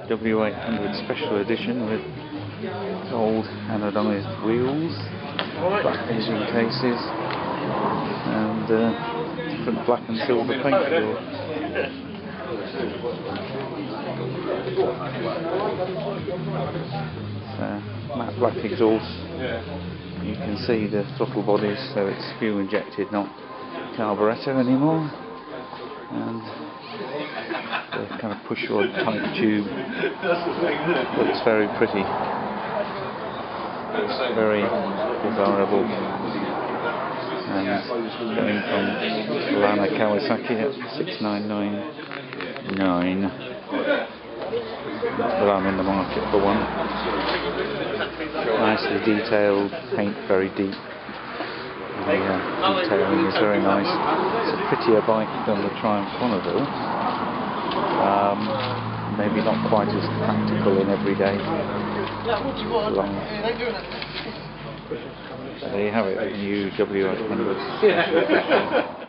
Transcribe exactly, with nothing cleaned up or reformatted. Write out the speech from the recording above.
W eight hundred Special Edition with gold anodised wheels, black engine cases, and uh, different black and silver paintwork. Uh, matte black exhaust. You can see the throttle bodies, so it's fuel injected, not carburettor anymore. And the kind of pushrod type tube looks very pretty, very desirable, and going from Lana Kawasaki at six nine nine nine. Not that I'm in the market for one. Nicely detailed, paint very deep. The uh, detailing is very nice. It's a prettier bike than the Triumph Bonneville. Um, maybe not quite as practical in everyday life. So there you have it, the new W eight hundred Special Edition.